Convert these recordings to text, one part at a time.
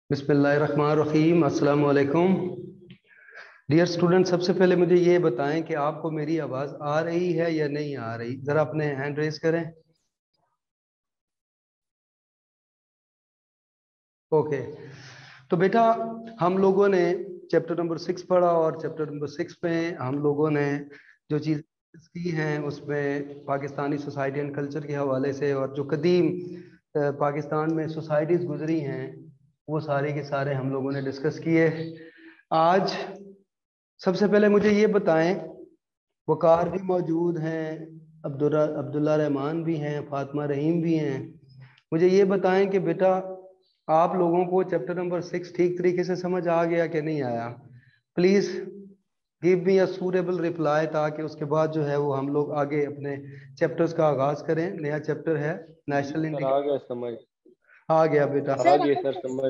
बिस्मिल्लाहिर्रहमानिर्रहीम। अस्सलाम वालेकुम। डियर स्टूडेंट, सबसे पहले मुझे ये बताएं कि आपको मेरी आवाज़ आ रही है या नहीं आ रही। ज़रा अपने हैंड रेज करें। ओके। तो बेटा, हम लोगों ने चैप्टर नंबर 6 पढ़ा और चैप्टर नंबर 6 में हम लोगों ने जो चीज़ की हैं उसमें पाकिस्तानी सोसाइटी एंड कल्चर के हवाले से और जो कदीम पाकिस्तान में सोसाइटीज़ गुजरी हैं वो सारे के सारे हम लोगों ने डिस्कस किए। आज सबसे पहले मुझे ये बताएं, वकार भी मौजूद हैं, अब्दुल्ला रहमान भी हैं, फातिमा रहीम भी हैं। मुझे ये बताएं कि बेटा आप लोगों को चैप्टर नंबर 6 ठीक तरीके से समझ आ गया कि नहीं आया। Please give me a suitable reply, ताकि उसके बाद जो है वो हम लोग आगे अपने चैप्टर्स का आगाज करें। नया चैप्टर है जी नेशनल सर, आ इंटीग्रेशन। गया समझ। आ गया बेटा। आ गया सर समझ।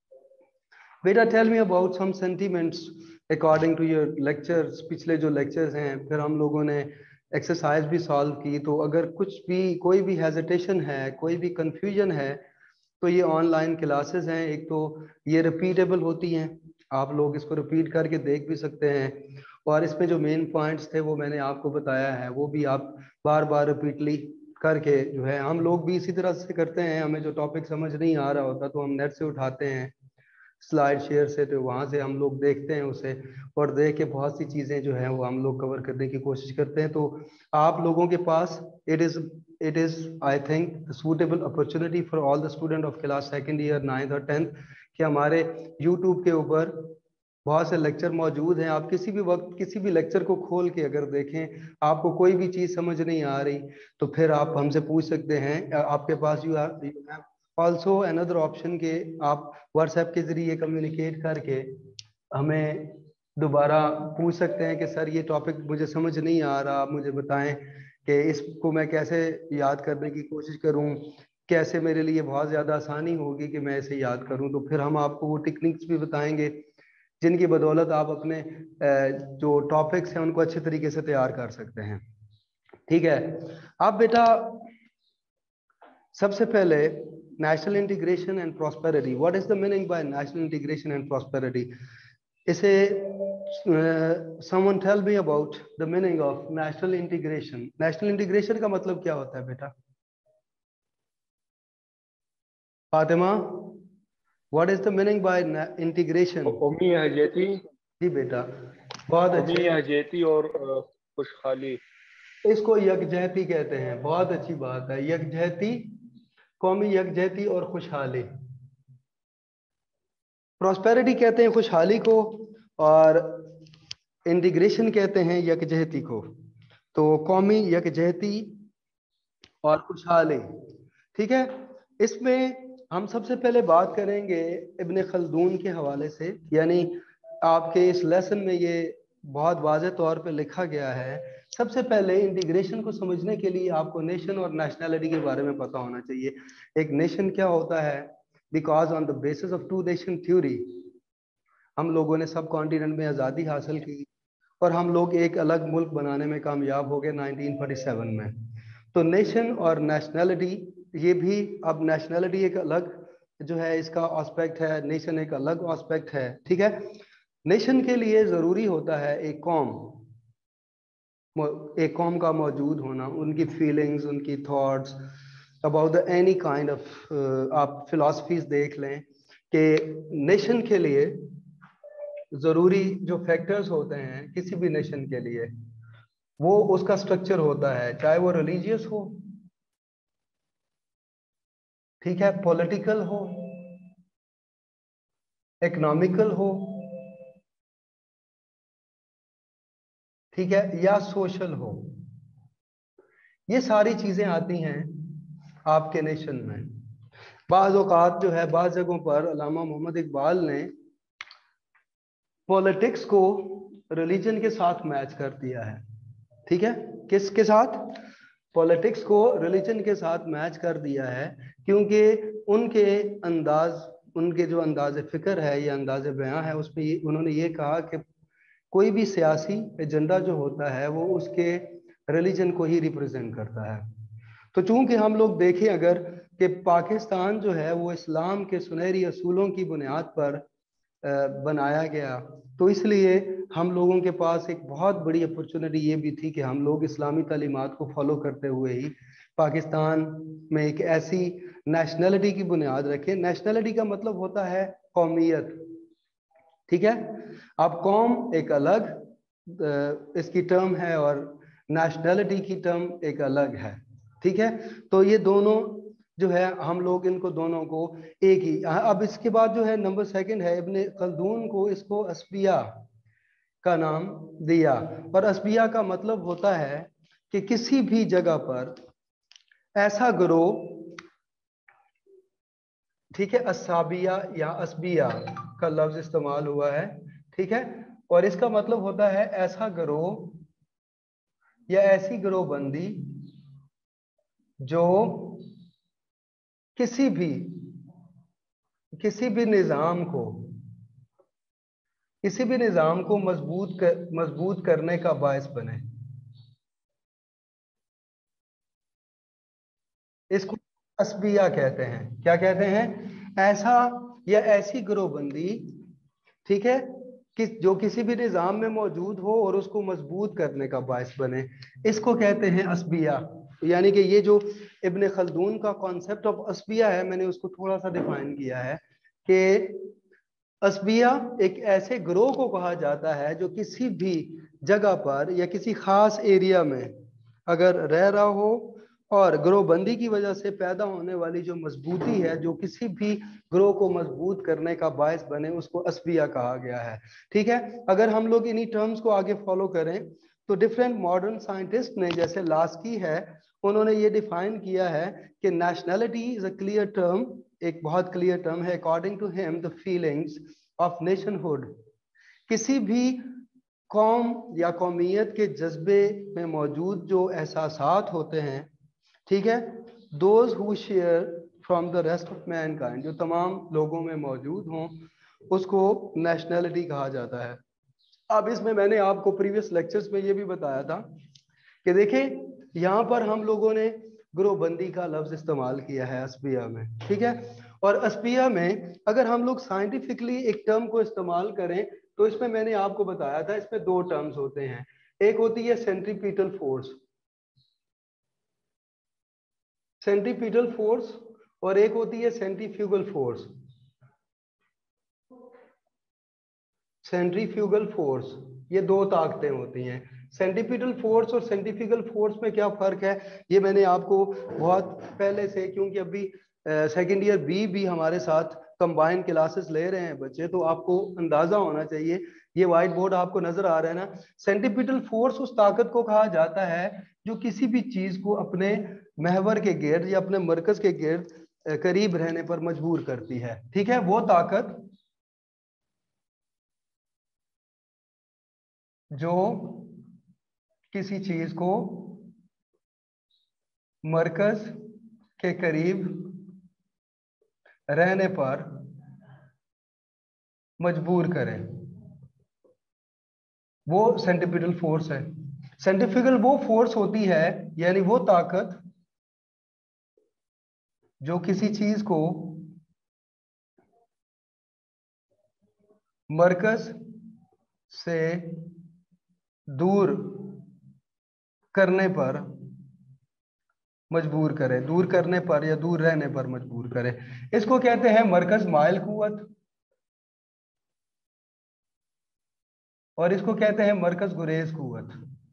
बेटा tell me about some sentiments according to your lectures. पिछले जो लेक्चर्स हैं, फिर हम लोगों ने एक्सरसाइज भी सॉल्व की। तो अगर कुछ भी कोई भी हेजिटेशन है, कोई भी कंफ्यूजन है, तो ये ऑनलाइन क्लासेस हैं। एक तो ये रिपीटेबल होती हैं, आप लोग इसको रिपीट करके देख भी सकते हैं। और इसमें जो मेन पॉइंट्स थे वो मैंने आपको बताया है, वो भी आप बार बार रिपीटली करके जो है, हम लोग भी इसी तरह से करते हैं। हमें जो टॉपिक समझ नहीं आ रहा होता तो हम नेट से उठाते हैं, स्लाइड शेयर से, तो वहाँ से हम लोग देखते हैं उसे, और देख के बहुत सी चीज़ें जो हैं वो हम लोग कवर करने की कोशिश करते हैं। तो आप लोगों के पास it is I think suitable opportunity for all the student of class second year, 9th और 10th कि हमारे यूट्यूब के ऊपर बहुत से लेक्चर मौजूद हैं। आप किसी भी वक्त किसी भी लेक्चर को खोल के अगर देखें, आपको कोई भी चीज़ समझ नहीं आ रही, तो फिर आप हमसे पूछ सकते हैं। आपके पास you have also another option के आप व्हाट्सएप के जरिए कम्युनिकेट करके हमें दोबारा पूछ सकते हैं कि सर ये टॉपिक मुझे समझ नहीं आ रहा, आप मुझे बताएं कि इसको मैं कैसे याद करने की कोशिश करूं, कैसे मेरे लिए बहुत ज़्यादा आसानी होगी कि मैं इसे याद करूं। तो फिर हम आपको वो टेक्निक्स भी बताएंगे जिनकी बदौलत आप अपने जो टॉपिक्स हैं उनको अच्छे तरीके से तैयार कर सकते हैं। ठीक है। अब बेटा सबसे पहले national integration and prosperity, what is the meaning by national integration and prosperity. इसे someone tell me about the meaning of national integration. National integration का मतलब क्या होता है बेटा? Fatima, what is the meaning by integration? कौमी यकजहती। जी बेटा, बहुत कौमी अच्छे। यकजहती और खुशहाली। इसको यकजहती कहते हैं, बहुत अच्छी बात है। यकजहती, कौमी यकजहती और खुशहाली। प्रॉस्पेरिटी कहते हैं खुशहाली को, और इंटीग्रेशन कहते हैं यकजहती को। तो कौमी यकजहती और खुशहाली, ठीक है। इसमें हम सबसे पहले बात करेंगे इब्न खल्दून के हवाले से। यानी आपके इस लेसन में ये बहुत वाज़ेह तौर पे लिखा गया है। सबसे पहले इंटीग्रेशन को समझने के लिए आपको नेशन और नेशनैलिटी के बारे में पता होना चाहिए। एक नेशन क्या होता है? Because on the basis of two nation theory हम लोगों ने सब कॉन्टिनेंट में आज़ादी हासिल की और हम लोग एक अलग मुल्क बनाने में कामयाब हो गए 1947 में। तो नेशन और नेशनैलिटी, ये भी, अब नेशनैलिटी एक अलग जो है इसका एस्पेक्ट है, नेशन एक अलग एस्पेक्ट है। ठीक है। नेशन के लिए ज़रूरी होता है एक कौम का मौजूद होना, उनकी फीलिंग्स, उनकी thoughts about the any kind of, आप फिलॉसफीज देख लें कि नेशन के लिए ज़रूरी जो फैक्टर्स होते हैं किसी भी नेशन के लिए, वो उसका स्ट्रक्चर होता है, चाहे वो रिलीजियस हो, ठीक है, पॉलिटिकल हो, इकोनॉमिकल हो, ठीक है, या सोशल हो। ये सारी चीजें आती हैं आपके नेशन में। बाज़ औक़ात जो है, बाज़ जगहों पर अल्लामा मोहम्मद इकबाल ने पॉलिटिक्स को रिलीजन के साथ मैच कर दिया है। ठीक है। किसके साथ? पॉलिटिक्स को रिलीजन के साथ मैच कर दिया है, क्योंकि उनके अंदाज, उनके जो अंदाज फिक्र है या अंदाज बयां है, उसमें उन्होंने ये कहा कि कोई भी सियासी एजेंडा जो होता है वो उसके रिलीजन को ही रिप्रेजेंट करता है। तो चूंकि हम लोग देखें अगर कि पाकिस्तान जो है वो इस्लाम के सुनहरी असूलों की बुनियाद पर बनाया गया, तो इसलिए हम लोगों के पास एक बहुत बड़ी अपॉर्चुनिटी ये भी थी कि हम लोग इस्लामी तालीमात को फॉलो करते हुए ही पाकिस्तान में एक ऐसी नेशनलिटी की बुनियाद रखें। नेशनलिटी का मतलब होता है कौमियत, ठीक है। अब कौम एक अलग इसकी टर्म है और नेशनलिटी की टर्म एक अलग है, ठीक है। तो ये दोनों जो है हम लोग इनको दोनों को एक ही। अब इसके बाद जो है नंबर सेकंड है, इब्ने खल्दून को इसको अस्बिया का नाम दिया, और अस्बिया का मतलब होता है कि किसी भी जगह पर ऐसा गिरोह, ठीक है, असाबिया या अस्बिया का लफ्ज इस्तेमाल हुआ है, ठीक है, और इसका मतलब होता है ऐसा गिरोह या ऐसी गिरोहबंदी जो किसी भी निजाम को मजबूत करने का बायस बने। इसको अस्बिया कहते हैं। क्या कहते हैं? ऐसा या ऐसी गिरोहबंदी, ठीक है, कि जो किसी भी निजाम में मौजूद हो और उसको मजबूत करने का बायस बने, इसको कहते हैं अस्बिया। यानी कि ये जो इब्ने खल्दून का कॉन्सेप्ट ऑफ अस्बिया है, मैंने उसको थोड़ा सा डिफाइन किया है कि अस्बिया एक ऐसे ग्रोह को कहा जाता है जो किसी भी जगह पर या किसी खास एरिया में अगर रह रहा हो और ग्रोहबंदी की वजह से पैदा होने वाली जो मजबूती है, जो किसी भी ग्रोह को मजबूत करने का बायस बने, उसको अस्बिया कहा गया है, ठीक है। अगर हम लोग इन्हीं टर्म्स को आगे फॉलो करें तो डिफरेंट मॉडर्न साइंटिस्ट ने, जैसे लास्की है, उन्होंने ये डिफाइन किया है कि nationality is a clear term, एक बहुत क्लियर टर्म है। According to him the feelings of nationhood, किसी भी कौम या कौमियत के जज्बे में मौजूद जो एहसासात होते हैं, ठीक है, those who share from the rest of mankind, जो तमाम लोगों में मौजूद हों, उसको नेशनैलिटी कहा जाता है। अब इसमें मैंने आपको प्रीवियस लेक्चर्स में ये भी बताया था कि देखें यहाँ पर हम लोगों ने ग्रोहबंदी का लफ्ज इस्तेमाल किया है अस्बिया में, ठीक है। और अस्बिया में अगर हम लोग साइंटिफिकली एक टर्म को इस्तेमाल करें तो इसमें मैंने आपको बताया था, इसमें दो टर्म्स होते हैं। एक होती है सेंट्रीपिटल फोर्स और एक होती है सेंट्रीफ्यूगल फोर्स। ये दो ताकतें होती हैं। सेंट्रीपिटल फोर्स और सेंट्रीफ्यूगल फोर्स में क्या फर्क है, ये मैंने आपको बहुत पहले से, क्योंकि अभी सेकेंड ईयर बी भी हमारे साथ कंबाइंड क्लासेस ले रहे हैं बच्चे, तो आपको अंदाजा होना चाहिए। ये व्हाइट बोर्ड आपको नजर आ रहा है ना। सेंट्रीपिटल फोर्स उस ताकत को कहा जाता है जो किसी भी चीज को अपने महवर के गिर्द या अपने मरकज के गिर्द करीब रहने पर मजबूर करती है, ठीक है। वो ताकत जो किसी चीज को मरकज के करीब रहने पर मजबूर करे, वो सेंट्रीपिटल फोर्स है। सेंट्रीफ्यूगल वो फोर्स होती है, यानी वो ताकत जो किसी चीज को मरकज से दूर करने पर मजबूर करे, दूर करने पर या दूर रहने पर मजबूर करे। इसको कहते हैं मरकज माइल कुव्वत और इसको कहते हैं मरकज गुरेज कुव्वत,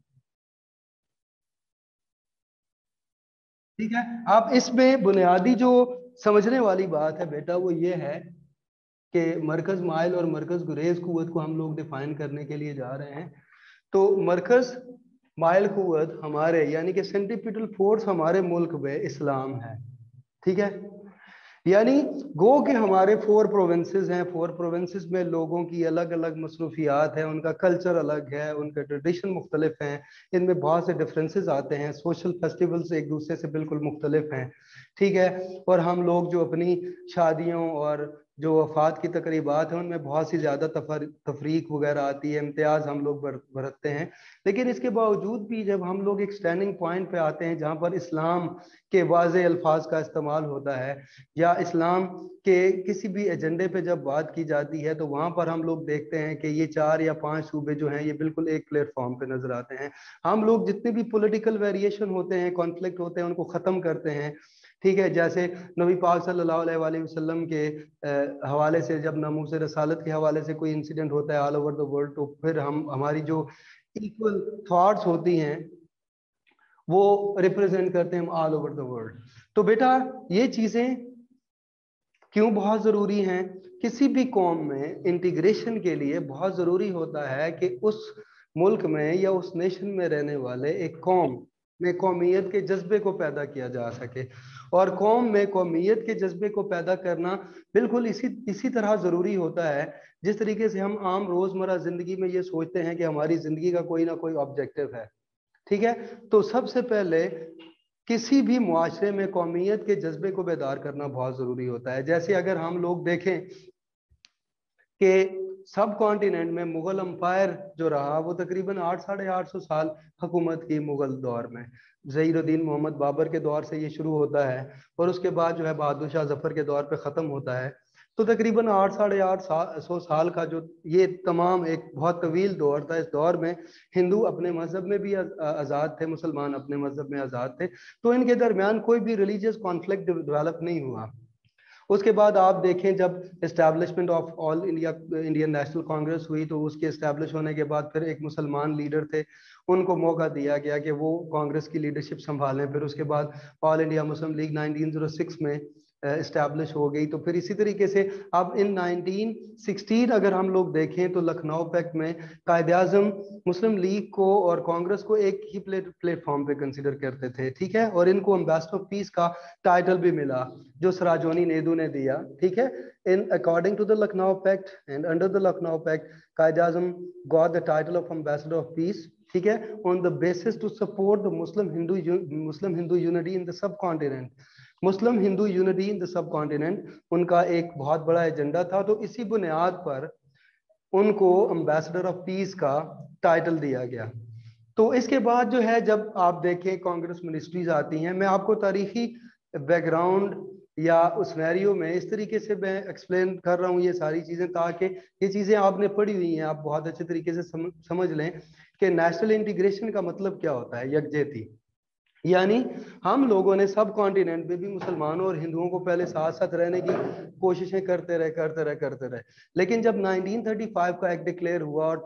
ठीक है। अब इसमें बुनियादी जो समझने वाली बात है बेटा, वो ये है कि मरकज माइल और मरकज गुरेज कुव्वत को हम लोग डिफाइन करने के लिए जा रहे हैं। तो मरकज माइल कुव्वत हमारे, यानी कि सेंट्रीपिटल फोर्स हमारे मुल्क में इस्लाम है, ठीक है। यानी गो के हमारे 4 प्रोविंसेस हैं। 4 प्रोविंसेस में लोगों की अलग अलग मसरूफियात है, उनका कल्चर अलग है, उनके ट्रेडिशन मुख्तलिफ हैं, इनमें बहुत से डिफरेंसेस आते हैं, सोशल फेस्टिवल्स एक दूसरे से बिल्कुल मुख्तलिफ हैं, ठीक है। और हम लोग जो अपनी शादियों और जो वफात की तकरीबात हैं उनमें बहुत सी ज़्यादा तफरीक वगैरह आती है, इम्तियाज़ हम लोग बरतते हैं। लेकिन इसके बावजूद भी जब हम लोग एक स्टैंडिंग पॉइंट पे आते हैं जहाँ पर इस्लाम के वाज़े अल्फाज का इस्तेमाल होता है या इस्लाम के किसी भी एजेंडे पे जब बात की जाती है, तो वहाँ पर हम लोग देखते हैं कि ये 4 या 5 सूबे जो हैं ये बिल्कुल एक प्लेटफॉर्म पे नजर आते हैं। हम लोग जितने भी पॉलिटिकल वेरिएशन होते हैं, कॉन्फ्लिक्ट होते हैं, उनको ख़त्म करते हैं। ठीक है, जैसे नबी पाक सल्लल्लाहु अलैहि वसल्लम के हवाले से जब नामूस रसालत के हवाले से कोई इंसिडेंट होता है ऑल ओवर द वर्ल्ड, तो फिर हम हमारी जो इक्वल थॉट्स होती हैं वो रिप्रेजेंट करते हैं ऑल ओवर द वर्ल्ड। तो बेटा ये चीजें क्यों बहुत जरूरी हैं? किसी भी कौम में इंटीग्रेशन के लिए बहुत जरूरी होता है कि उस मुल्क में या उस नेशन में रहने वाले एक कौम में कौमियत के जज्बे को पैदा किया जा सके। और कौम में कौमियत के जज्बे को पैदा करना बिल्कुल इसी तरह जरूरी होता है जिस तरीके से हम आम रोजमर्रा जिंदगी में ये सोचते हैं कि हमारी जिंदगी का कोई ना कोई ऑब्जेक्टिव है। ठीक है, तो सबसे पहले किसी भी मुआशरे में कौमियत के जज्बे को बेदार करना बहुत जरूरी होता है। जैसे अगर हम लोग देखें कि सब कॉन्टिनेंट में मुगल अंपायर जो रहा वो तकरीबन 800-850 साल हुकूमत की मुगल दौर में। ज़हीरुद्दीन मोहम्मद बाबर के दौर से ये शुरू होता है और उसके बाद जो है बहादुर शाह जफर के दौर पे ख़त्म होता है। तो तकरीबन 800-850 साल का जो ये तमाम एक बहुत तवील दौर था, इस दौर में हिंदू अपने मजहब में भी आज़ाद थे, मुसलमान अपने मजहब में आज़ाद थे। तो इनके दरमियान कोई भी रिलीजियस कॉन्फ्लिक्ट डेवलप नहीं हुआ। उसके बाद आप देखें जब establishment of all India Indian National Congress हुई, तो उसके इस्टेब्लिश होने के बाद फिर एक मुसलमान लीडर थे, उनको मौका दिया गया कि वो कांग्रेस की लीडरशिप संभालें। फिर उसके बाद ऑल इंडिया मुस्लिम लीग 1906 में इस्टेब्लिश हो गई। तो फिर इसी तरीके से अब इन 1916 अगर हम लोग देखें तो लखनऊ पैक्ट में कायदे आज़म मुस्लिम लीग को और कांग्रेस को एक ही प्लेटफॉर्म पे कंसिडर करते थे। ठीक है, और इनको एम्बेसडर ऑफ पीस का टाइटल भी मिला जो सराजोनी नेदू ने दिया। ठीक है, in according to the Lucknow pact and under the Lucknow pact Quaid-e Azam got the title of ambassador of peace. ठीक है, on the basis to support the Muslim Hindu unity in the subcontinent. Muslim Hindu unity in the subcontinent उनका एक बहुत बड़ा agenda था। तो इसी बुनियाद पर उनको एम्बेसडर ऑफ पीस का टाइटल दिया गया। तो इसके बाद जो है जब आप देखें कांग्रेस मिनिस्ट्रीज आती हैं, मैं आपको तारीखी बैकग्राउंड या उस सिनेरियो में इस तरीके से मैं एक्सप्लेन कर रहा हूँ ये सारी चीज़ें ताकि ये चीज़ें आपने पढ़ी हुई हैं, आप बहुत अच्छे तरीके से समझ लें कि नेशनल इंटीग्रेशन का मतलब क्या होता है। यकजहती यानी हम लोगों ने सब कॉन्टिनेंट में भी मुसलमानों और हिंदुओं को पहले साथ साथ रहने की कोशिशें करते रहे। लेकिन जब 1935 का एक्ट डिक्लेयर हुआ और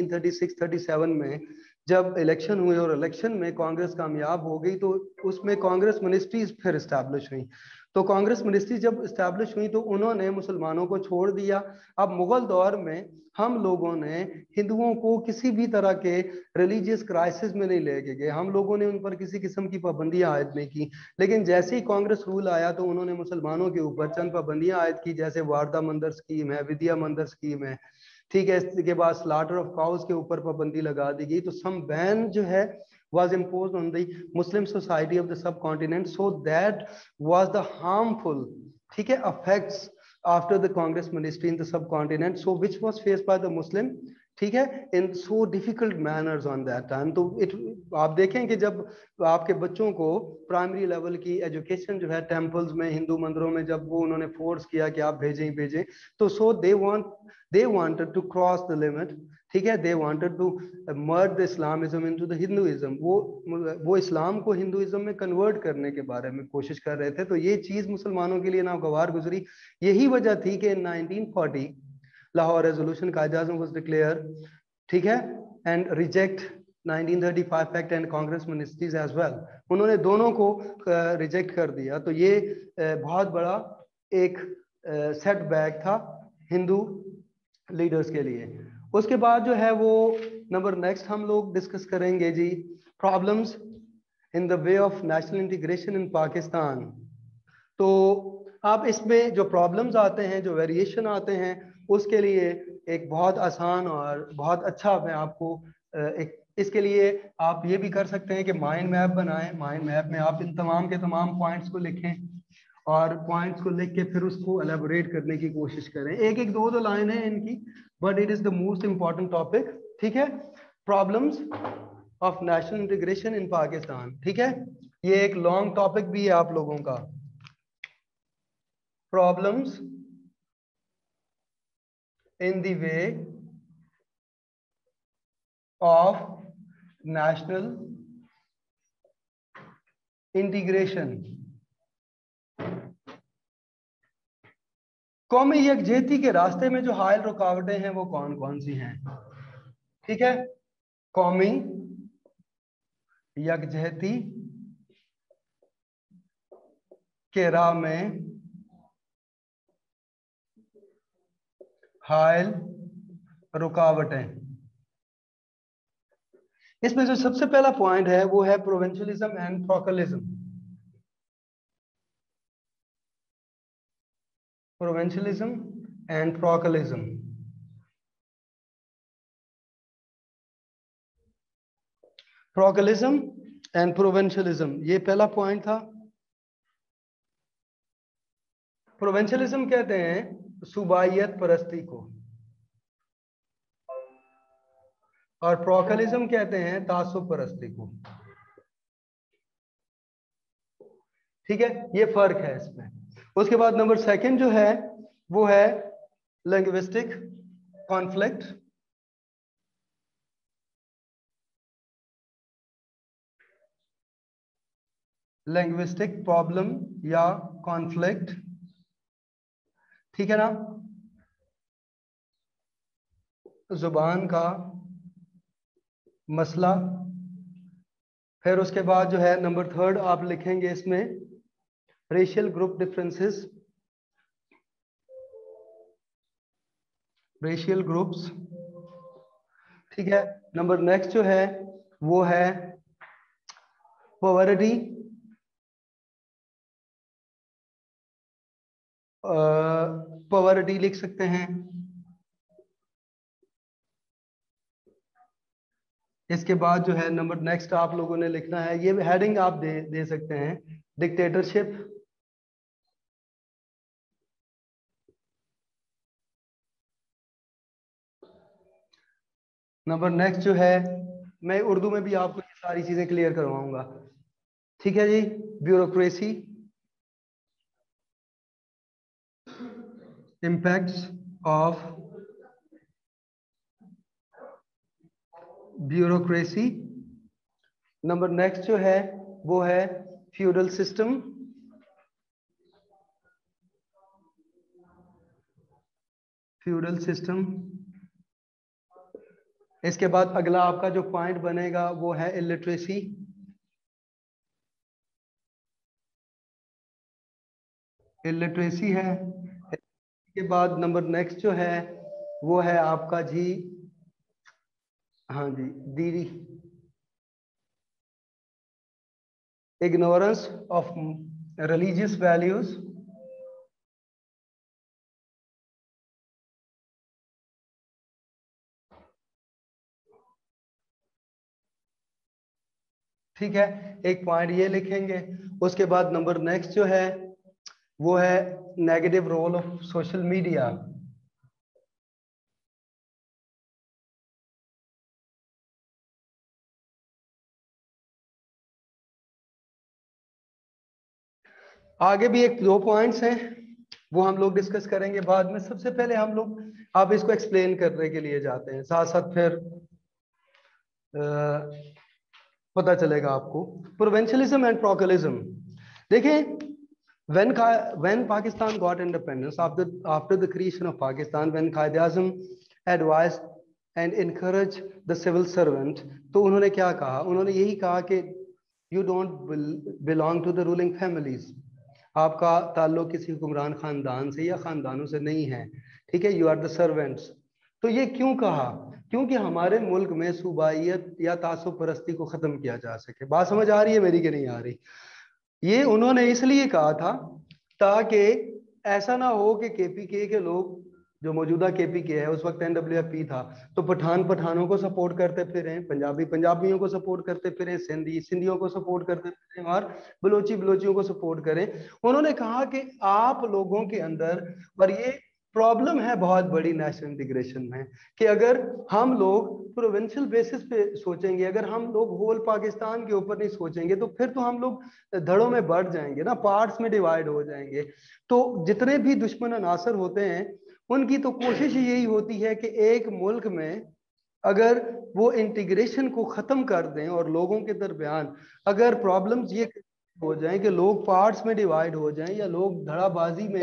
1936-37 में जब इलेक्शन हुए और इलेक्शन में कांग्रेस कामयाब हो गई, तो उसमें कांग्रेस मिनिस्ट्रीज फिर इस्टेब्लिश हुई। तो कांग्रेस मिनिस्ट्री जब इस्टेब्लिश हुई तो उन्होंने मुसलमानों को छोड़ दिया। अब मुगल दौर में हम लोगों ने हिंदुओं को किसी भी तरह के रिलीजियस क्राइसिस में नहीं लेके गए, हम लोगों ने उन पर किसी किस्म की पाबंदियां आयद नहीं की। लेकिन जैसे ही कांग्रेस रूल आया तो उन्होंने मुसलमानों के ऊपर चंद पाबंदियां आयद की, जैसे वारदा मंदिर स्कीम है, विद्या मंदिर स्कीम है। ठीक है, इसके बाद स्लाटर ऑफ काउस के ऊपर पाबंदी लगा दी गई। तो सम बैन जो है was imposed on the Muslim society of the subcontinent, so that was the harmful, ठीक है, effects after the Congress ministry in the subcontinent, so which was faced by the Muslim, ठीक है, in so difficult manners on that time। तो आप देखें कि जब आपके बच्चों को प्राइमरी लेवल की एजुकेशन जो है टेम्पल्स में, हिंदू मंदिरों में जब वो उन्होंने फोर्स किया कि आप भेजें, तो सो they wanted to cross the limit। ठीक है, they wanted to merge the Islamism into the Hinduism, वो इस्लाम को हिंदुइज्म में कन्वर्ट करने के बारे में कोशिश कर रहे थे। तो ये चीज मुसलमानों के लिए नागवार गुजरी। यही वजह थी कि 1940 लाहौर रेजोल्यूशन कायदे आज़म वाज डिक्लेयर, ठीक है, and reject 1935 act and Congress ministries as well. उन्होंने दोनों को रिजेक्ट कर दिया। तो ये बहुत बड़ा एक सेटबैक था हिंदू लीडर्स के लिए। उसके बाद जो है वो नंबर नेक्स्ट हम लोग डिस्कस करेंगे जी, problems in the way of national integration in Pakistan. तो आप इसमें जो प्रॉब्लम्स आते हैं, जो वेरिएशन आते हैं, उसके लिए एक बहुत आसान और बहुत अच्छा मैं आपको एक इसके लिए आप ये भी कर सकते हैं कि माइंड मैप बनाएं। माइंड मैप में आप इन तमाम के तमाम पॉइंट्स को लिखें और पॉइंट्स को लिख के फिर उसको एलेबोरेट करने की कोशिश करें। एक एक दो दो लाइन है इनकी, but it is the most important topic. ठीक है, problems of national integration in Pakistan. ठीक है, ये एक लॉन्ग टॉपिक भी है आप लोगों का। Problems in the way of national integration. कौमी यकजहती के रास्ते में जो हायल रुकावटें हैं वो कौन कौन सी हैं? ठीक है, कौमी यकजहती के राह में हायल रुकावटें। इसमें जो सबसे पहला पॉइंट है वो है provincialism and parochialism. Provincialism and parochialism. Parochialism and provincialism, ये पहला पॉइंट था। प्रोविंशियलिज्म कहते हैं सूबाइयत परस्ती को, और प्रोकलिज्म कहते हैं तासुब परस्ती को। ठीक है, ये फर्क है इसमें। उसके बाद नंबर सेकंड जो है वो है लिंग्विस्टिक कॉन्फ्लिक्ट। लिंग्विस्टिक प्रॉब्लम या कॉन्फ्लिक्ट। ठीक है ना, जुबान का मसला। फिर उसके बाद जो है नंबर थर्ड आप लिखेंगे इसमें racial group differences, racial groups. ठीक है, नंबर नेक्स्ट जो है वो है पॉवर्टी, पॉवर्टी लिख सकते हैं। इसके बाद जो है नंबर नेक्स्ट आप लोगों ने लिखना है, ये हेडिंग आप दे सकते हैं, डिक्टेटरशिप। नंबर नेक्स्ट जो है, मैं उर्दू में भी आपको ये सारी चीजें क्लियर करवाऊंगा। ठीक है जी, bureaucracy, impacts of bureaucracy. Number next जो है वो है फ्यूडल सिस्टम। Feudal system. इसके बाद अगला आपका जो पॉइंट बनेगा वो है इलिटरेसी। इलिटरेसी है। इसके बाद नंबर नेक्स्ट जो है वो है आपका जी, हाँ जी, दीदी, इग्नोरेंस ऑफ रिलीजियस वैल्यूज। ठीक है, एक पॉइंट ये लिखेंगे। उसके बाद नंबर नेक्स्ट जो है वो है negative role of social media. आगे भी एक दो पॉइंट्स हैं वो हम लोग डिस्कस करेंगे बाद में। सबसे पहले हम लोग आप इसको एक्सप्लेन करने के लिए जाते हैं, साथ साथ फिर पता चलेगा आपको। Provincialism and parochialism. देखिए, when Pakistan got independence after the creation of Pakistan, when Quaid-e-Azam advised and encouraged the civil servant, तो उन्होंने क्या कहा? उन्होंने यही कहा कि you don't belong to the ruling families, आपका ताल्लुक किसी हुक्मरान खानदान से या खानदानों से नहीं है। ठीक है, यू आर द सर्वेंट्स। तो ये क्यों कहा? क्योंकि हमारे मुल्क में सूबाइयत या तासुब परस्ती को खत्म किया जा सके। बात समझ आ रही है मेरी कि नहीं आ रही? ये उन्होंने इसलिए कहा था ताकि ऐसा ना हो कि केपीके के लोग जो मौजूदा केपीके है, उस वक्त एनडब्ल्यूएफपी था, तो पठान पठानों को सपोर्ट करते फिरे, पंजाबी पंजाबियों को सपोर्ट करते फिरे, सिंधी सिंधियों को सपोर्ट करते फिरे, और बलोची बलोचियों को सपोर्ट करें। उन्होंने कहा कि आप लोगों के अंदर, और ये प्रॉब्लम है बहुत बड़ी नेशनल इंटीग्रेशन में, कि अगर हम लोग प्रोविंशियल बेसिस पे सोचेंगे, अगर हम लोग होल पाकिस्तान के ऊपर नहीं सोचेंगे, तो फिर तो हम लोग धड़ों में बढ़ जाएंगे ना, पार्ट्स में डिवाइड हो जाएंगे। तो जितने भी दुश्मन अनासर होते हैं, उनकी तो कोशिश यही होती है कि एक मुल्क में अगर वो इंटीग्रेशन को खत्म कर दें और लोगों के दरमियान अगर प्रॉब्लम्स ये हो जाएं कि लोग पार्ट्स में डिवाइड हो जाएं या लोग धड़ाबाजी में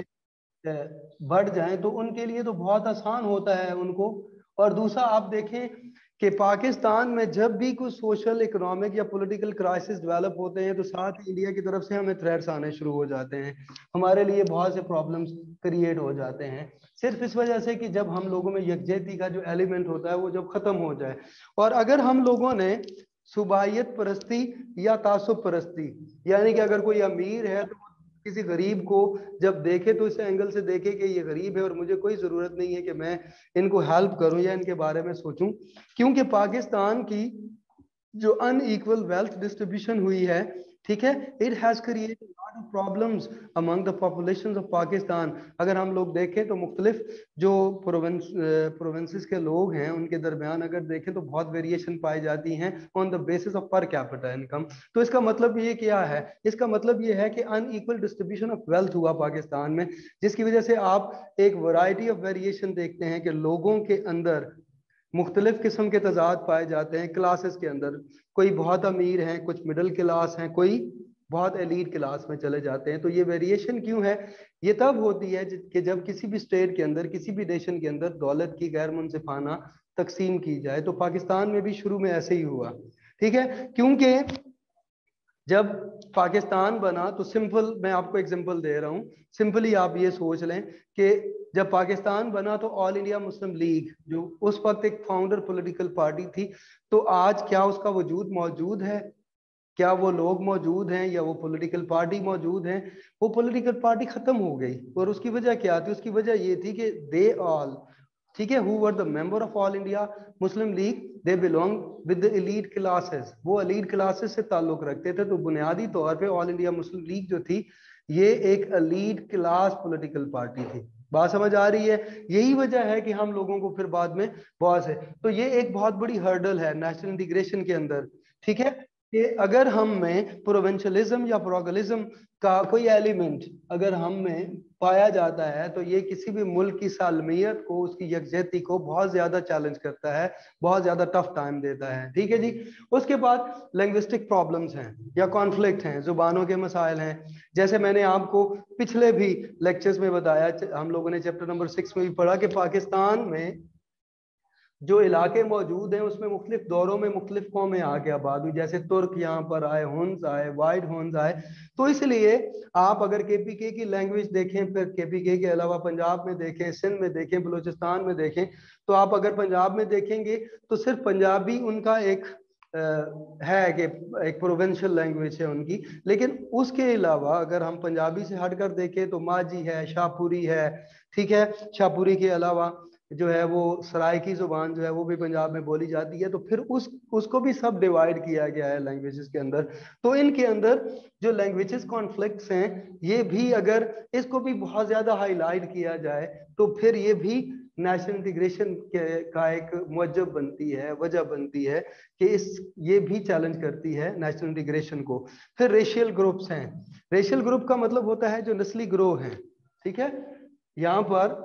बढ़ जाएं, तो उनके लिए तो बहुत आसान होता है उनको। और दूसरा आप देखें कि पाकिस्तान में जब भी कुछ सोशल इकोनॉमिक या पॉलिटिकल क्राइसिस डेवलप होते हैं, तो साथ ही इंडिया की तरफ से हमें थ्रेट्स आने शुरू हो जाते हैं, हमारे लिए बहुत से प्रॉब्लम्स क्रिएट हो जाते हैं, सिर्फ इस वजह से कि जब हम लोगों में यकजहती का जो एलिमेंट होता है वो जब खत्म हो जाए। और अगर हम लोगों ने सुबाइयत परस्ती या तासुब परस्ती, यानी कि अगर कोई अमीर है तो किसी गरीब को जब देखे तो इस एंगल से देखे कि ये गरीब है और मुझे कोई जरूरत नहीं है कि मैं इनको हेल्प करूं या इनके बारे में सोचूं, क्योंकि पाकिस्तान की जो अनइक्वल वेल्थ डिस्ट्रीब्यूशन हुई है, ठीक है, it has created lot of problems among the population of Pakistan. अगर हम लोग देखें तो मुख्तलिफ जो प्रोविंसेस के लोग हैं उनके दरमियान अगर देखें तो बहुत वेरिएशन पाई जाती हैं on the basis of per capita income. तो इसका मतलब ये क्या है, इसका मतलब ये है कि अनइक्वल डिस्ट्रीब्यूशन ऑफ वेल्थ हुआ पाकिस्तान में, जिसकी वजह से आप एक वैरायटी ऑफ वेरिएशन देखते हैं कि लोगों के अंदर मुख्तलिफ किस्म के तजाद पाए जाते हैं क्लासेस के अंदर। कोई बहुत अमीर हैं, कुछ मिडिल क्लास हैं, कोई बहुत एलीट क्लास में चले जाते हैं। तो ये वेरिएशन क्यों है, ये तब होती है कि जब किसी भी स्टेट के अंदर, किसी भी नेशन के अंदर दौलत की गैर मुनसिफाना तकसीम की जाए। तो पाकिस्तान में भी शुरू में ऐसे ही हुआ, ठीक है, क्योंकि जब पाकिस्तान बना तो सिंपल मैं आपको एग्जांपल दे रहा हूं, सिंपली आप ये सोच लें कि जब पाकिस्तान बना तो ऑल इंडिया मुस्लिम लीग जो उस वक्त एक फाउंडर पॉलिटिकल पार्टी थी, तो आज क्या उसका वजूद मौजूद है, क्या वो लोग मौजूद हैं या वो पॉलिटिकल पार्टी मौजूद हैं? वो पॉलिटिकल पार्टी खत्म हो गई। और उसकी वजह क्या थी, उसकी वजह ये थी कि दे ऑल, ठीक है, who were the member of all India Muslim League, they belong with the elite classes, वो एलीट क्लासेस से ताल्लुक रखते थे। तो बुनियादी तौर पे ऑल इंडिया मुस्लिम लीग जो थी ये एक एलीट क्लास पॉलिटिकल पार्टी थी। बात समझ आ रही है? यही वजह है कि हम लोगों को फिर बाद में बहुत से, तो ये एक बहुत बड़ी हर्डल है नेशनल इंटीग्रेशन के अंदर, ठीक है, कि अगर हम में प्रोविंशियलिज्म या प्रोगलिज्म का कोई एलिमेंट अगर हम में पाया जाता है, तो ये किसी भी मुल्क की सालमियत को, उसकी यकजहती को बहुत ज्यादा चैलेंज करता है, बहुत ज्यादा टफ टाइम देता है, ठीक है जी। उसके बाद लैंग्विस्टिक प्रॉब्लम्स हैं या कॉन्फ्लिक्ट हैं, जुबानों के मसाइल हैं। जैसे मैंने आपको पिछले भी लेक्चर्स में बताया, हम लोगों ने चैप्टर नंबर 6 में भी पढ़ा कि पाकिस्तान में जो इलाके मौजूद हैं उसमें मुख्तलिफ दौरों में मुख्तलिफ कौमें आके आबाद हुई, जैसे तुर्क यहाँ पर आए, हुन्स आए, वाइट हुन्स आए। तो इसलिए आप अगर केपीके की लैंग्वेज देखें, फिर केपीके के अलावा पंजाब में देखें, सिंध में देखें, बलूचिस्तान में देखें, तो आप अगर पंजाब में देखेंगे तो सिर्फ पंजाबी उनका एक है कि एक प्रोविंशियल लैंग्वेज है उनकी। लेकिन उसके अलावा अगर हम पंजाबी से हटकर देखें तो माझी है, शाहपुरी है, ठीक है, शाहपुरी के अलावा जो है वो सराइकी जुबान जो है वो भी पंजाब में बोली जाती है। तो फिर उसको भी सब डिवाइड किया गया है लैंग्वेजेस के अंदर। तो इनके अंदर जो लैंग्वेजेस कॉन्फ्लिक्ट्स हैं, ये भी अगर इसको भी बहुत ज्यादा हाईलाइट किया जाए तो फिर ये भी नेशनल इंटीग्रेशन का एक मुवज्जब बनती है, वजह बनती है कि ये भी चैलेंज करती है नेशनल इंटीग्रेशन को। फिर रेशियल ग्रुप्स हैं, रेशियल ग्रुप का मतलब होता है जो नस्ली ग्रोह हैं, ठीक है, यहाँ पर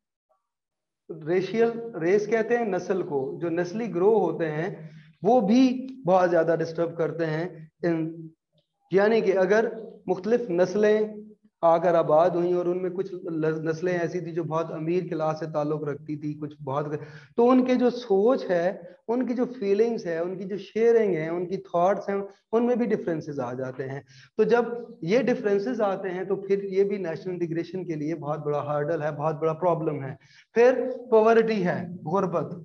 रेशियल, रेस कहते हैं नस्ल को, जो नस्ली ग्रोह होते हैं वो भी बहुत ज्यादा डिस्टर्ब करते हैं यानी कि अगर मुख्तलिफ नस्लें आकर आबाद हुई और उनमें कुछ नस्लें ऐसी थी जो बहुत अमीर क्लास से ताल्लुक रखती थी, कुछ बहुत, तो उनके जो सोच है, उनकी जो फीलिंग्स है, उनकी जो शेयरिंग है, उनकी थॉट्स हैं, उनमें भी डिफरेंसेस आ जाते हैं। तो जब ये डिफरेंसेस आते हैं तो फिर ये भी नेशनल इंटीग्रेशन के लिए बहुत बड़ा हर्डल है, बहुत बड़ा प्रॉब्लम है। फिर पॉवर्टी है, गुर्बत।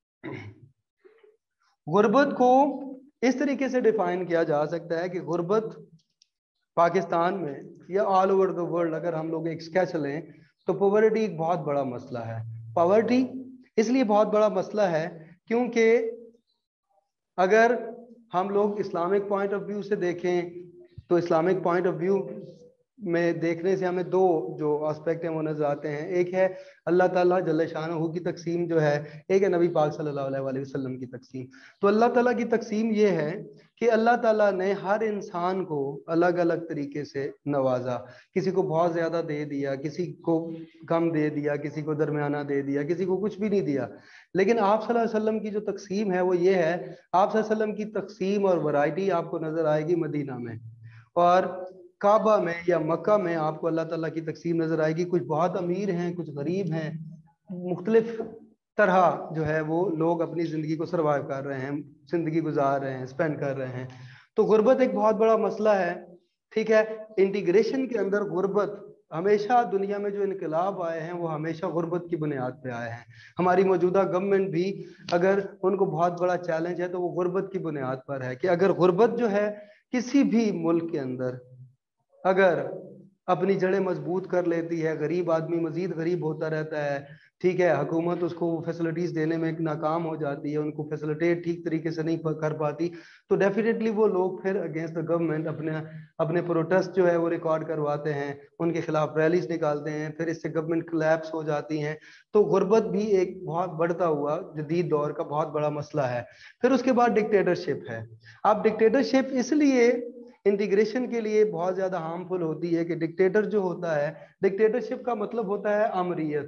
गुर्बत को इस तरीके से डिफाइन किया जा सकता है कि गुर्बत पाकिस्तान में या ऑल ओवर द वर्ल्ड अगर हम लोग एक स्केच लें तो पॉवर्टी एक बहुत बड़ा मसला है। पॉवर्टी इसलिए बहुत बड़ा मसला है क्योंकि अगर हम लोग इस्लामिक पॉइंट ऑफ व्यू से देखें तो इस्लामिक पॉइंट ऑफ व्यू में देखने से हमें दो जो एस्पेक्ट हैं वो नजर आते हैं। एक है अल्लाह ताला जल्ल शानहू की तकसीम जो है, एक है नबी पाक सल्लल्लाहु अलैहि वसल्लम की तकसीम। तो अल्लाह ताला की तकसीम ये है कि अल्लाह ताला ने हर इंसान को अलग अलग तरीके से नवाजा। किसी को बहुत ज्यादा दे दिया, किसी को कम दे दिया, किसी को दरमियाना दे दिया, किसी को कुछ भी नहीं दिया। लेकिन आप सल्लल्लाहु अलैहि वसल्लम की जो तकसीम है वो ये है, आप सल्लल्लाहु अलैहि वसल्लम की तकसीम और वैरायटी आपको नजर आएगी मदीना में, और काबा में या मक्का में आपको अल्लाह ताला की तकसीम नजर आएगी। कुछ बहुत अमीर हैं, कुछ गरीब हैं, मुख्तलिफ तरह जो है वो लोग अपनी ज़िंदगी को सर्वाइव कर रहे हैं, ज़िंदगी गुजार रहे हैं, स्पेंड कर रहे हैं। तो गुर्बत एक बहुत बड़ा मसला है, ठीक है। इंटीग्रेशन के अंदर गुर्बत हमेशा, दुनिया में जो इनकलाब आए हैं वो हमेशा गुर्बत की बुनियाद पे आए हैं। हमारी मौजूदा गवर्नमेंट भी अगर उनको बहुत बड़ा चैलेंज है तो वो गुर्बत की बुनियाद पर है कि अगर गुर्बत जो है किसी भी मुल्क के अंदर अगर अपनी जड़ें मजबूत कर लेती है, गरीब आदमी मजीद गरीब होता रहता है, ठीक है, हुकूमत उसको फैसिलिटीज देने में नाकाम हो जाती है, उनको फैसिलिटेट ठीक तरीके से नहीं कर पाती, तो डेफिनेटली वो लोग फिर अगेंस्ट द गवर्नमेंट अपने अपने प्रोटेस्ट जो है वो रिकॉर्ड करवाते हैं, उनके खिलाफ रैलीज निकालते हैं, फिर इससे गवर्नमेंट कोलैप्स हो जाती हैं। तो गुर्बत भी एक बहुत बढ़ता हुआ जदीद दौर का बहुत बड़ा मसला है। फिर उसके बाद डिक्टेटरशिप है। अब डिक्टेटरशिप इसलिए इंटीग्रेशन के लिए बहुत ज्यादा हार्मफुल होती है कि डिक्टेटर जो होता है, डिक्टेटरशिप का मतलब होता है आमरीयत।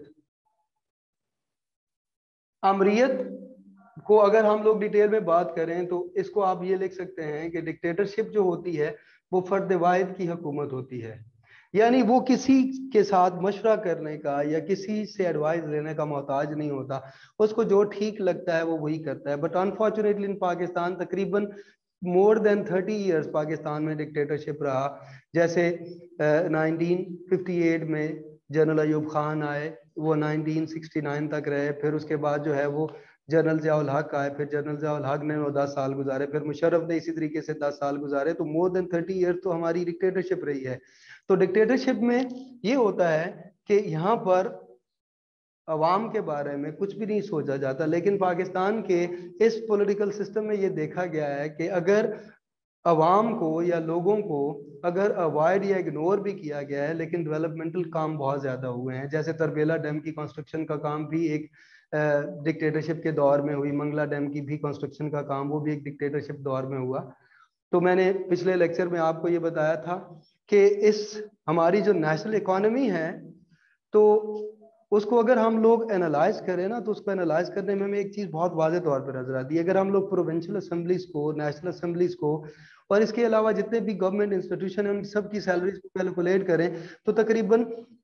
आमरीयत को अगर हम लोग डिटेल में बात करें तो इसको आप ये लिख सकते हैं कि डिक्टेटरशिप जो होती है वो फर्द वाहिद की हुकूमत होती है, यानी वो किसी के साथ मशवरा करने का या किसी से एडवाइस लेने का मोहताज नहीं होता, उसको जो ठीक लगता है वो वही करता है। बट अनफॉर्चुनेटली इन पाकिस्तान तकरीबन मोर देन 30 ईयर्स पाकिस्तान में डिक्टेटरशिप रहा। जैसे 1958 में जनरल अयूब खान आए, वो 1969 तक रहे, फिर उसके बाद जो है वो जनरल ज़ियाउल हक आए, फिर जनरल ज़ियाउल हक ने 10 साल गुजारे, फिर मुशर्रफ ने इसी तरीके से 10 साल गुजारे। तो मोर देन 30 ईयर तो हमारी डिक्टेटरशिप रही है। तो डिक्टेटरशिप में ये होता है कि यहाँ पर अवाम के बारे में कुछ भी नहीं सोचा जाता, लेकिन पाकिस्तान के इस पॉलिटिकल सिस्टम में ये देखा गया है कि अगर अवाम को या लोगों को अगर अवॉइड या इग्नोर भी किया गया है, लेकिन डेवलपमेंटल काम बहुत ज़्यादा हुए हैं। जैसे तरबेला डैम की कंस्ट्रक्शन का काम भी एक डिक्टेटरशिप के दौर में हुई, मंगला डैम की भी कंस्ट्रक्शन का काम वो भी एक डिक्टेटरशिप दौर में हुआ। तो मैंने पिछले लेक्चर में आपको ये बताया था कि इस हमारी जो नेशनल इकोनॉमी है, तो उसको अगर हम लोग एनालाइज करें ना, तो उसको एनालाइज करने में हमें एक चीज़ बहुत वाज़े तौर पर नजर आती है। अगर हम लोग प्रोविंशियल असेंबलीज को, नेशनल असेंबलीज को और इसके अलावा जितने भी गवर्नमेंट इंस्टीट्यूशन है उन सब की सैलरीज को कैलकुलेट करें तो तकरीबन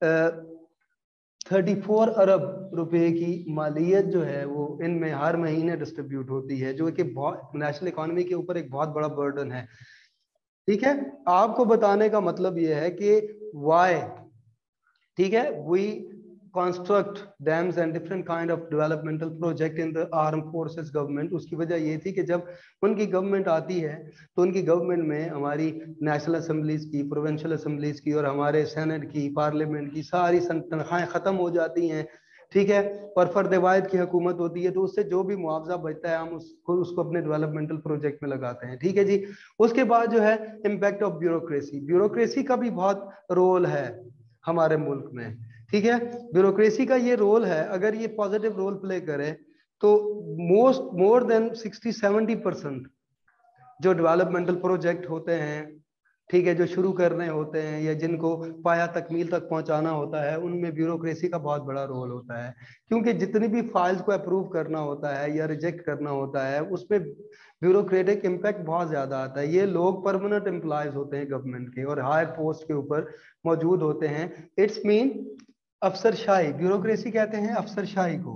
34 अरब रुपए की मालियत जो है वो इनमें हर महीने डिस्ट्रीब्यूट होती है, जो कि बहुत नेशनल इकोनॉमी के ऊपर एक बहुत बड़ा बर्डन है। ठीक है, आपको बताने का मतलब ये है कि वाई, ठीक है, we construct dams and different kind of developmental project in the armed forces government। उसकी वजह ये थी कि जब उनकी गवर्नमेंट आती है तो उनकी गवर्नमेंट में हमारी नेशनल असेंबलीज की, प्रोविंशियल असेंबलीज की और हमारे सेनेट की, पार्लियामेंट की सारी तनख्वाहें खत्म हो जाती हैं, ठीक है, और फर्द वाहिद की हुकूमत होती है। तो उससे जो भी मुआवजा बचता है हम उसको अपने डेवलपमेंटल प्रोजेक्ट में लगाते हैं, ठीक है जी। उसके बाद जो है इम्पैक्ट ऑफ ब्यूरोक्रेसी, ब्यूरोक्रेसी का भी बहुत रोल है हमारे मुल्क में, ठीक है। ब्यूरोक्रेसी का ये रोल है, अगर ये पॉजिटिव रोल प्ले करे तो मोर देन 60-70% जो डेवलपमेंटल प्रोजेक्ट होते हैं, ठीक है, जो शुरू करने होते हैं या जिनको पाया तकमील तक पहुंचाना होता है, उनमें ब्यूरोक्रेसी का बहुत बड़ा रोल होता है। क्योंकि जितनी भी फाइल्स को अप्रूव करना होता है या रिजेक्ट करना होता है उसमें ब्यूरोक्रेटिक इम्पैक्ट बहुत ज्यादा आता है। ये लोग परमानेंट एम्प्लॉयज होते हैं गवर्नमेंट के और हायर पोस्ट के ऊपर मौजूद होते हैं। इट्स मीन अफसरशाही, ब्यूरोक्रेसी कहते हैं अफसरशाही को।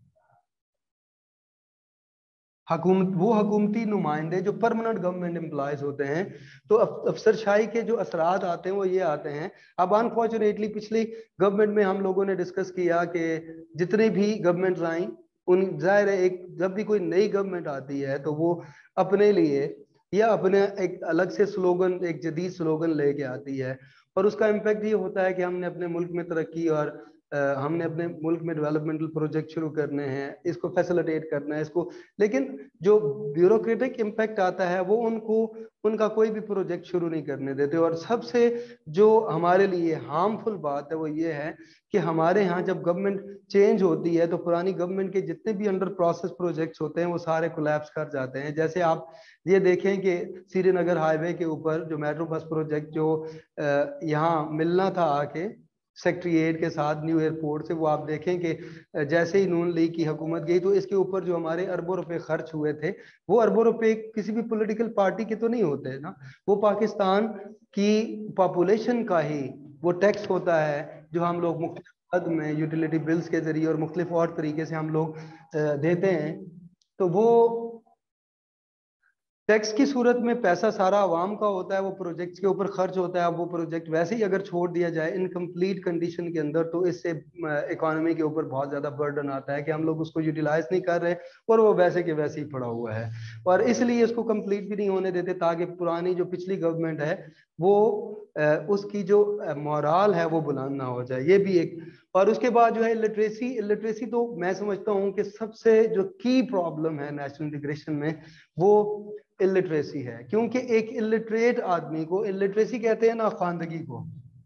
वो हुकूमती नुमाइंदे जो परमानेंट गवर्नमेंट एम्प्लॉयज होते हैं, तो अफसरशाही के जो असरात आते हैं वो ये आते हैं। अब अनफॉर्चुनेटली पिछली गवर्नमेंट में हम लोगों ने डिस्कस किया कि जितनी भी गवर्नमेंट आई उन जाहिर है एक जब भी कोई नई गवर्नमेंट आती है तो वो अपने लिए या अपने एक अलग से स्लोगन, एक जदीद स्लोगन लेके आती है, और उसका इम्पैक्ट ये होता है कि हमने अपने मुल्क में तरक्की और हमने अपने मुल्क में डेवलपमेंटल प्रोजेक्ट शुरू करने हैं, इसको फैसिलिटेट करना है इसको, लेकिन जो ब्यूरोक्रेटिक इम्पैक्ट आता है वो उनको उनका कोई भी प्रोजेक्ट शुरू नहीं करने देते। और सबसे जो हमारे लिए हार्मफुल बात है वो ये है कि हमारे यहाँ जब गवर्नमेंट चेंज होती है तो पुरानी गवर्नमेंट के जितने भी अंडर प्रोसेस प्रोजेक्ट्स होते हैं वो सारे कोलैप्स कर जाते हैं। जैसे आप ये देखें कि श्रीनगर हाईवे के ऊपर जो मेट्रो बस प्रोजेक्ट जो यहाँ मिलना था आके सेक्रेटरी 8 के साथ न्यू एयरपोर्ट से, वो आप देखें कि जैसे ही नून लीग की हुकूमत गई तो इसके ऊपर जो हमारे अरबों रुपए खर्च हुए थे वो अरबों रुपए किसी भी पॉलिटिकल पार्टी के तो नहीं होते ना, वो पाकिस्तान की पॉपुलेशन का ही वो टैक्स होता है जो हम लोग मुख्तलिफ हद में यूटिलिटी बिल्स के जरिए और मुख्तलिफ और तरीके से हम लोग देते हैं। तो वो टैक्स की सूरत में पैसा सारा आवाम का होता है, वो प्रोजेक्ट्स के ऊपर खर्च होता है। अब वो प्रोजेक्ट वैसे ही अगर छोड़ दिया जाए इनकम्प्लीट कंडीशन के अंदर तो इससे इकोनॉमी के ऊपर बहुत ज्यादा बर्डन आता है कि हम लोग उसको यूटिलाइज नहीं कर रहे और वो वैसे के वैसे ही पड़ा हुआ है, और इसलिए इसको कंप्लीट भी नहीं होने देते ताकि पुरानी जो पिछली गवर्नमेंट है वो उसकी जो मोराल है वो बुलंद ना हो जाए, ये भी एक। और उसके बाद जो है इलिटरेसी, इलिटरेसी तो मैं समझता हूँ कि सबसे जो की प्रॉब्लम है नेशनल इंटीग्रेशन में वो इलिटरेसी है, क्योंकि एक इलिटरेट आदमी को, इलिटरेसी कहते हैं नाखानदगी को,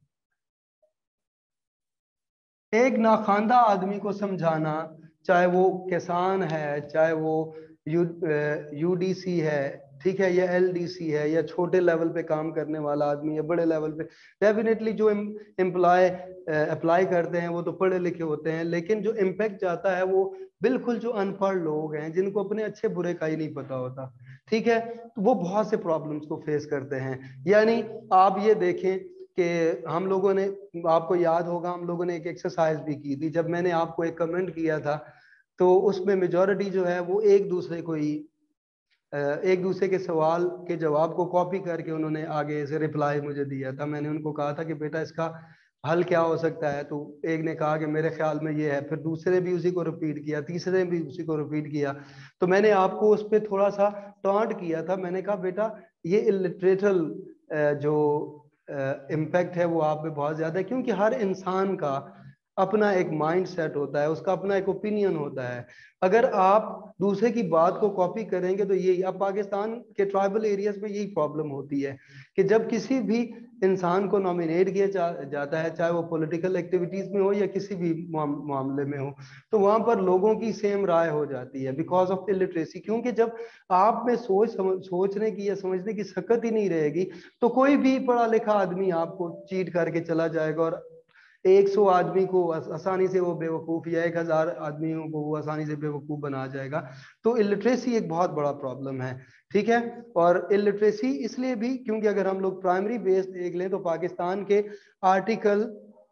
एक नाखानदा आदमी को समझाना, चाहे वो किसान है, चाहे वो यूडीसी है, ठीक है, या एलडीसी है, या छोटे लेवल पे काम करने वाला आदमी, या बड़े लेवल पे, डेफिनेटली जो एम्प्लॉय अप्लाई करते हैं वो तो पढ़े लिखे होते हैं, लेकिन जो इम्पैक्ट जाता है वो बिल्कुल जो अनपढ़ लोग हैं जिनको अपने अच्छे बुरे का ही नहीं पता होता, ठीक है, तो वो बहुत से प्रॉब्लम्स को फेस करते हैं। यानी आप ये देखें कि हम लोगों ने, आपको याद होगा हम लोगों ने एक एक्सरसाइज भी की थी, जब मैंने आपको एक कमेंट किया था तो उसमें मेजॉरिटी जो है वो एक दूसरे को ही एक दूसरे के सवाल के जवाब को कॉपी करके उन्होंने आगे से रिप्लाई मुझे दिया था। मैंने उनको कहा था कि बेटा इसका हल क्या हो सकता है, तो एक ने कहा कि मेरे ख्याल में ये है, फिर दूसरे भी उसी को रिपीट किया, तीसरे ने भी उसी को रिपीट किया, तो मैंने आपको उस पर थोड़ा सा टॉन्ट किया था। मैंने कहा बेटा ये इलिटरेटल जो इम्पैक्ट है वो आप पे बहुत ज्यादा है, क्योंकि हर इंसान का अपना एक माइंड सेट होता है, उसका अपना एक ओपिनियन होता है। अगर आप दूसरे की बात को कॉपी करेंगे तो यही, अब पाकिस्तान के ट्राइबल एरियाज में यही प्रॉब्लम होती है कि जब किसी भी इंसान को नॉमिनेट किया जाता है, चाहे वो पॉलिटिकल एक्टिविटीज में हो या किसी भी मामले में हो, तो वहां पर लोगों की सेम राय हो जाती है बिकॉज ऑफ इलिटरेसी, क्योंकि जब आप में सोचने की या समझने की सकत ही नहीं रहेगी तो कोई भी पढ़ा लिखा आदमी आपको चीट करके चला जाएगा, और 100 आदमी को आसानी से वो बेवकूफ, या 1000 आदमियों को वो आसानी से बेवकूफ बना जाएगा। तो इलिटरेसी एक बहुत बड़ा प्रॉब्लम है, ठीक है। और इलिटरेसी इसलिए भी क्योंकि अगर हम लोग प्राइमरी बेस देख लें तो पाकिस्तान के आर्टिकल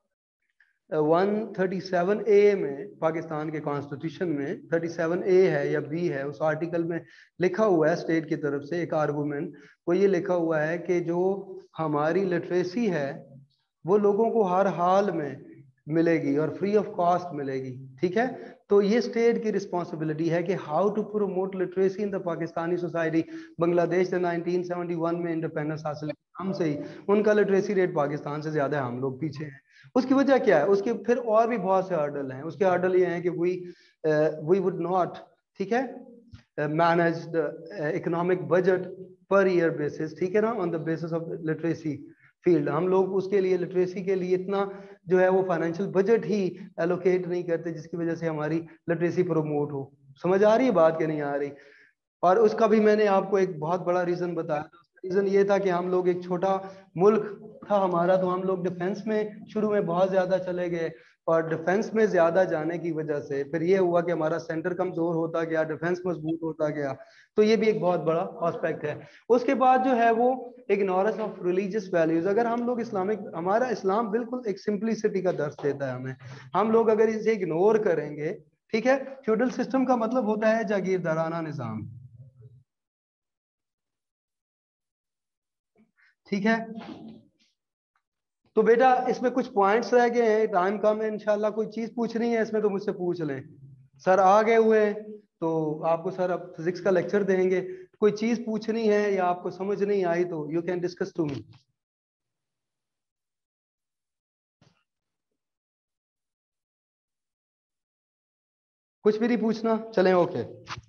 137 ए में, पाकिस्तान के कॉन्स्टिट्यूशन में 37 ए है या बी है, उस आर्टिकल में लिखा हुआ है स्टेट की तरफ से एक आर्गूमेंट, वो ये लिखा हुआ है कि जो हमारी लिटरेसी है वो लोगों को हर हाल में मिलेगी और फ्री ऑफ कॉस्ट मिलेगी, ठीक है। तो ये स्टेट की रिस्पॉन्सिबिलिटी है कि how to promote literacy in the Pakistani society. Bangladesh ने 1971 में इंडिपेंडेंस हासिल हम से ही उनका लिटरेसी रेट पाकिस्तान से ज्यादा है, हम लोग पीछे हैं। उसकी वजह क्या है, उसके फिर और भी बहुत से हर्डल हैं। उसके हर्डल ये हैं कि वी वुड नॉट, ठीक है, manage the economic budget per year basis, ठीक है ना, on the basis of literacy field. हम लोग उसके लिए, लिटरेसी के लिए इतना जो है वो फाइनेंशियल बजट ही एलोकेट नहीं करते जिसकी वजह से हमारी लिटरेसी प्रमोट हो। समझ आ रही है बात कि नहीं आ रही? और उसका भी मैंने आपको एक बहुत बड़ा रीजन बताया। रीजन ये था कि हम लोग एक छोटा मुल्क था हमारा, तो हम लोग डिफेंस में शुरू में बहुत ज्यादा चले गए, और डिफेंस में ज्यादा जाने की वजह से फिर ये हुआ कि हमारा सेंटर कमजोर होता गया, डिफेंस मजबूत होता गया। तो ये भी एक बहुत बड़ा एस्पेक्ट है। उसके बाद जो है वो इग्नोरेंस ऑफ रिलीजियस वैल्यूज। अगर हम लोग इस्लामिक, हमारा इस्लाम बिल्कुल एक सिंपलिसिटी का दर्स देता है हमें, हम लोग अगर इसे इग्नोर करेंगे, ठीक है, फ्यूडल सिस्टम का मतलब होता है जागीरदाराना निजाम, ठीक है। तो बेटा इसमें कुछ पॉइंट्स रह गए हैं, टाइम कम है, इंशाल्लाह कोई चीज पूछनी है इसमें तो मुझसे पूछ लें। सर आ गए हुए हैं तो आपको सर अब फिजिक्स का लेक्चर देंगे, कोई चीज पूछनी है या आपको समझ नहीं आई तो you can discuss to me. कुछ भी नहीं पूछना, चलें ओके।